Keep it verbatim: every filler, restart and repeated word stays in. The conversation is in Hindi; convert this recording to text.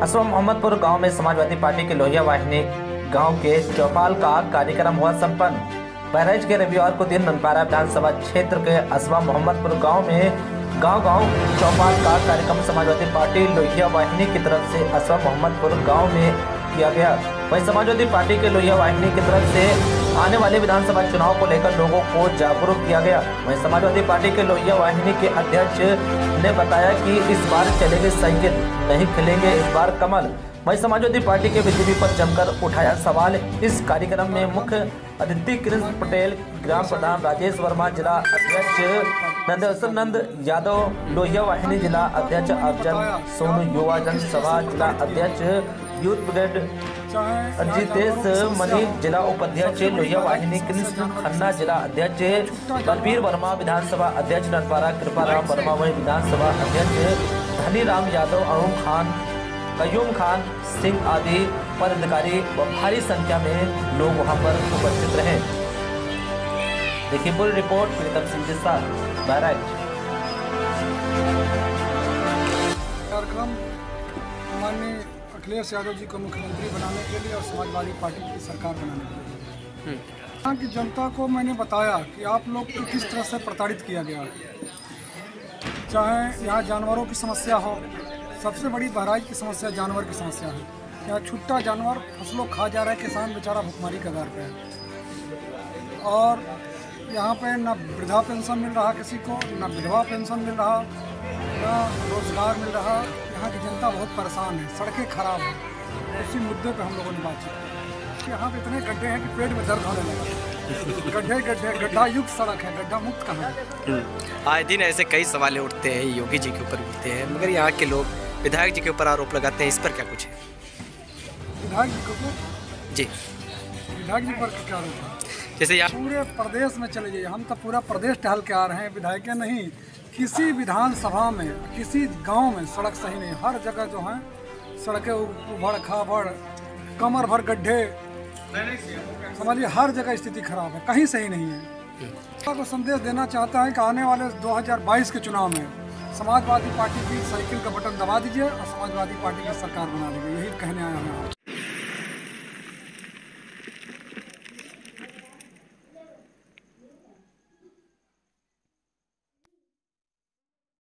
असवा मोहम्मदपुर गांव में समाजवादी पार्टी के लोहिया वाहिनी गांव के चौपाल का कार्यक्रम हुआ संपन्न। बहराइच के रविवार को दिन ननपारा विधानसभा क्षेत्र के असवा मोहम्मदपुर गांव में गांव गांव चौपाल का कार्यक्रम समाजवादी पार्टी लोहिया वाहिनी की तरफ से असवा मोहम्मदपुर गांव में किया गया। वहीं समाजवादी पार्टी के लोहिया वाहिनी की तरफ से आने वाले विधानसभा चुनाव को लेकर लोगों को जागरूक किया गया। वहीं समाजवादी पार्टी के लोहिया वाहिनी के अध्यक्ष ने बताया कि इस बार चलेंगे साइकिल, नहीं खिलेंगे इस बार कमल। वहीं समाजवादी पार्टी के बीजेपी पर जमकर उठाया सवाल। इस कार्यक्रम में मुख्य अतिथि कृष्ण पटेल, ग्राम प्रधान राजेश वर्मा, जिला अध्यक्ष नंदेश्वर नंद यादव, लोहिया वाहिनी जिला अध्यक्ष अर्जन सोनू, युवा जन सभा जिला अध्यक्ष यूथ ब्रिगेड अजितेश मनी, जिला उपाध्यक्ष लोहिया वाहिनी कृष्ण खन्ना, जिला अध्यक्ष बलबीर वर्मा, विधानसभा अध्यक्ष ननपारा कृपाराम वर्मा, वही विधानसभा अध्यक्ष धनी राम यादव, अरुण खान, कयूम खान सिंह आदि पदाधिकारी व भारी संख्या में लोग वहां पर उपस्थित रहे। देखिए पूरी रिपोर्ट प्रीतम सिंह के साथ बहराइच। कार्यक्रम माननीय अखिलेश यादव जी को मुख्यमंत्री बनाने के लिए और समाजवादी पार्टी की सरकार बनाने के लिए यहाँ की जनता को मैंने बताया कि आप लोग को किस तरह से प्रताड़ित किया गया। चाहे यहाँ जानवरों की समस्या हो, सबसे बड़ी बहराइच की समस्या जानवर की समस्या है। यहाँ छुट्टा जानवर फसलों खा जा रहा है, किसान बेचारा भुखमरी के कगार पे है। और यहाँ पे न वृद्धा पेंशन मिल रहा किसी को, न विधवा पेंशन मिल रहा, न रोजगार मिल रहा। यहाँ की जनता बहुत परेशान है, सड़कें खराब हैं। उसी मुद्दे पे हम लोगों ने बातचीत की। यहाँ पे इतने गड्ढे हैं कि पेट में दर्द होने लगा। गड्ढे गड्ढे गड्ढा युक्त सड़क है, गड्ढा मुक्त कहाँ है। आए दिन ऐसे कई सवाल उठते हैं, योगी जी के ऊपर उठते हैं, मगर यहाँ के लोग विधायक जी के ऊपर आरोप लगाते हैं। इस पर क्या कुछ है? विधायक जी को जी विधायक जी पर क्या आरोप है? जैसे यहाँ पूरे प्रदेश में चले जाइए, हम तो पूरा प्रदेश टहल के आ रहे हैं। विधायक नहीं, किसी विधानसभा में किसी गांव में सड़क सही नहीं। हर जगह जो है सड़कें उभड़ खाबड़, कमर भर गड्ढे, समझिए हर जगह स्थिति खराब है, कहीं सही नहीं है। को संदेश देना चाहता है कि आने वाले दो हज़ार बाईस के चुनाव में समाजवादी पार्टी की साइकिल का बटन दबा दीजिए और समाजवादी पार्टी की सरकार बना दीजिए। यही कहने आया हूँ।